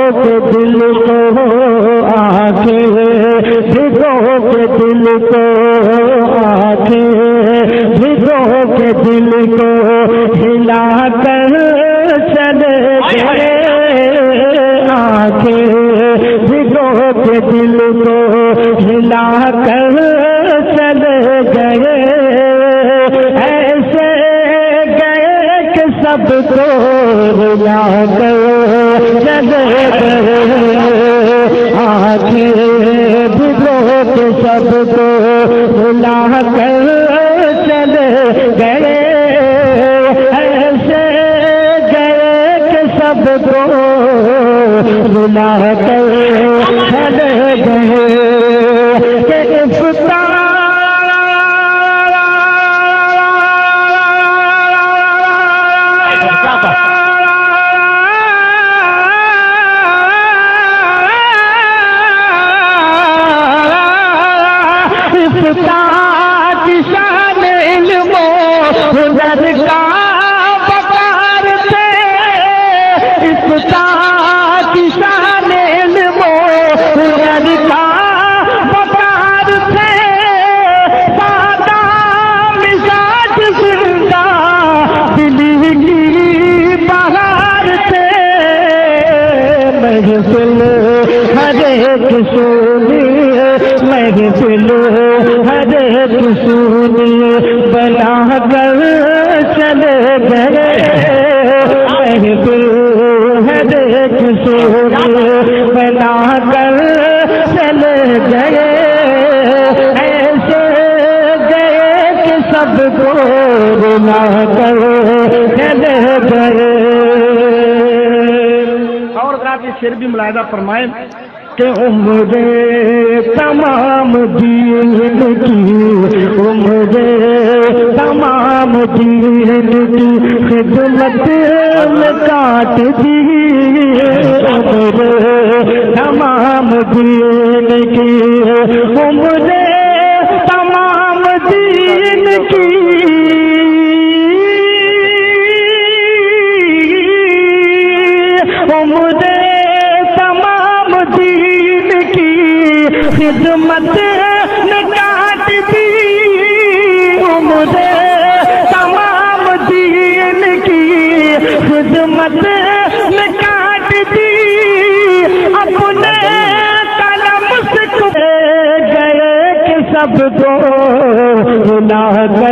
کے دل کو آنکھیں بھگو کے دل کو آنکھیں بھگو کے دل کو ہلا کر چلے گئے آنکھیں بھگو کے دل کو ہلا کر چلے گئے ایسے گئے کہ سب کو ہلا کر چلے گئے آنکھیں بھگو کے سب کو ہلا کر چلے گئے ایسے گئے کہ سب کو ہلا کر چلے گئے کہ محفل ہر ایک سنیے محفل ہر ایک سنیے بنا کر چلے گئے محفل ہر ایک سنیے بنا کر چلے گئے ایسے گئے کہ سب کو بنا کر چلے گئے شعر بھی ملاحظہ فرمائیں کہ عمر تمام دین کی عمر تمام دین کی خدمت میں کاٹ دی عمر تمام دین کی عمر تمام دین کی عمر خدمت میں کاٹ دی عمر تمام دین کی خدمت میں کاٹ دی اپنے قلم سے گئے کہ سب کو ہلا کر